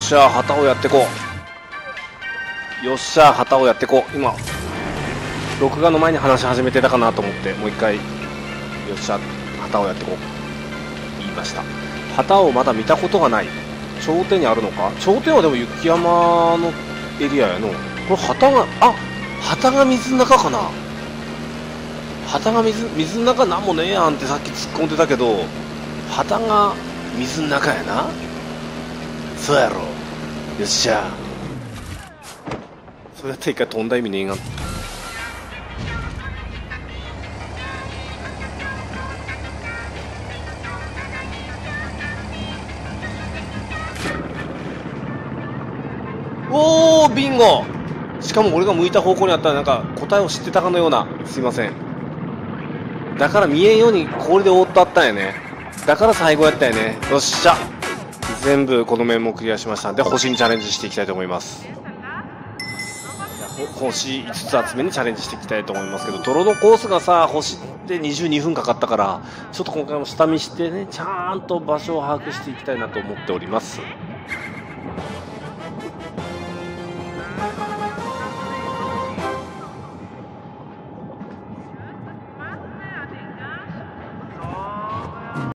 しゃ、旗をやってこう。よっしゃ、旗をやってこう。今録画の前に話し始めてたかなと思ってもう一回よっしゃ、旗をやってこう言いました。旗をまだ見たことがない。頂点にあるのか。頂点はでも雪山のエリアやの。これ旗が、あ、旗が水の中かな。旗が水の中なんもねえやんってさっき突っ込んでたけど、旗が水の中やな。そうやろ。よっしゃ。そうやって一回飛んだ意味ねえが。おー、ビンゴ。しかも俺が向いた方向にあったらなんか答えを知ってたかのような。すいません。だから見えんように氷で覆ってあったんやね。だから最後やったよね。よっしゃ、全部この面もクリアしましたんで星にチャレンジしていきたいと思います。星5つ集めにチャレンジしていきたいと思いますけど、泥のコースがさ、星で22分かかったから、ちょっと今回も下見してね、ちゃんと場所を把握していきたいなと思っております。